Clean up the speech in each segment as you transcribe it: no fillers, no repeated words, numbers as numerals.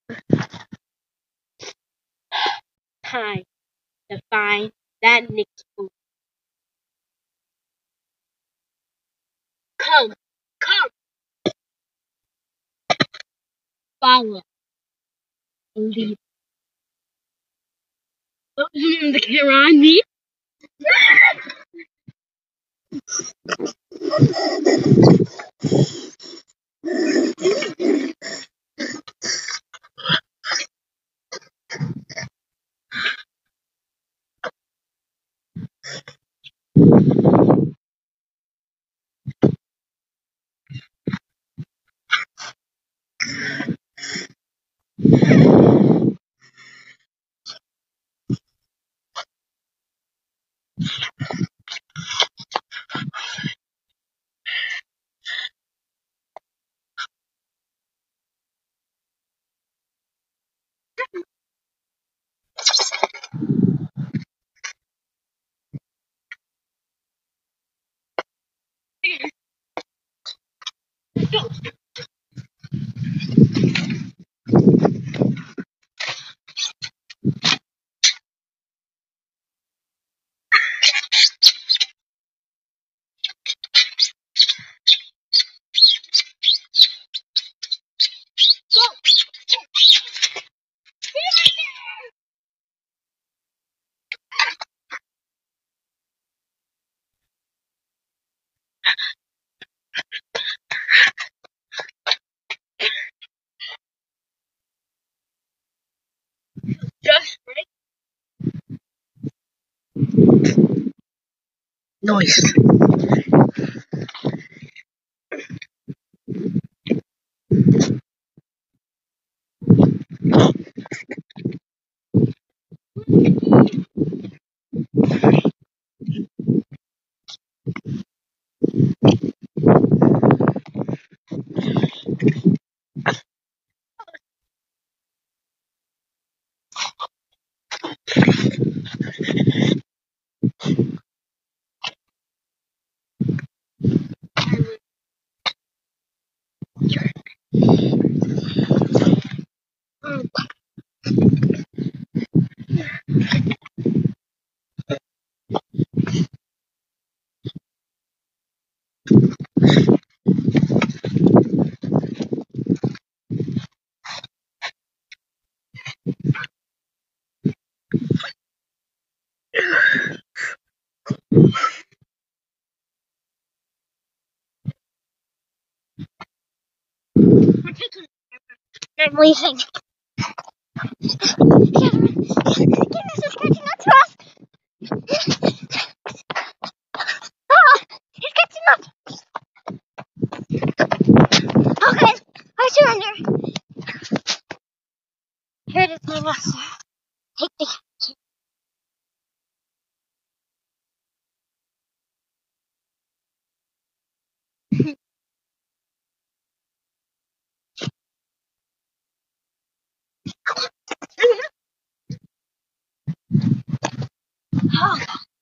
Time to find that next book. Come, come, follow, lead. The camera on me. Go. Just right. Noise. We're taking. I'm leaving. Goodness, it's catching up to us. Ah, it's catching up. Okay, I surrender. Here it is, my master. Take the. Oh,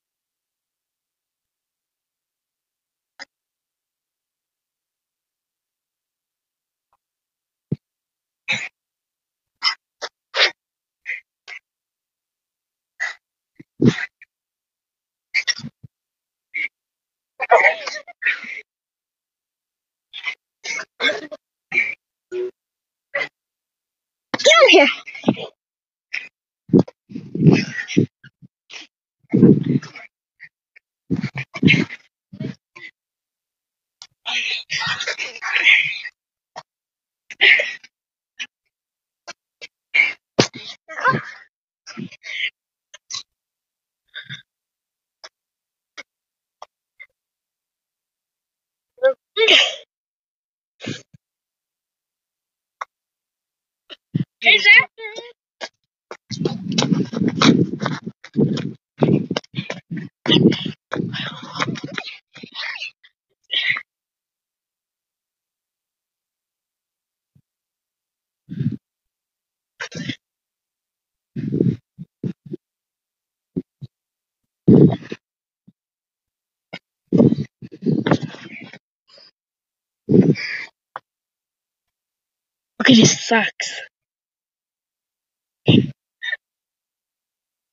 get out of here. Hey, Zach. Look at his socks.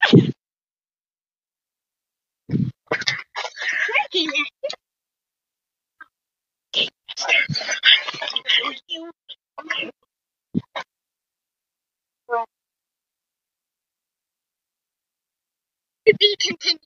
Working it. To be continued.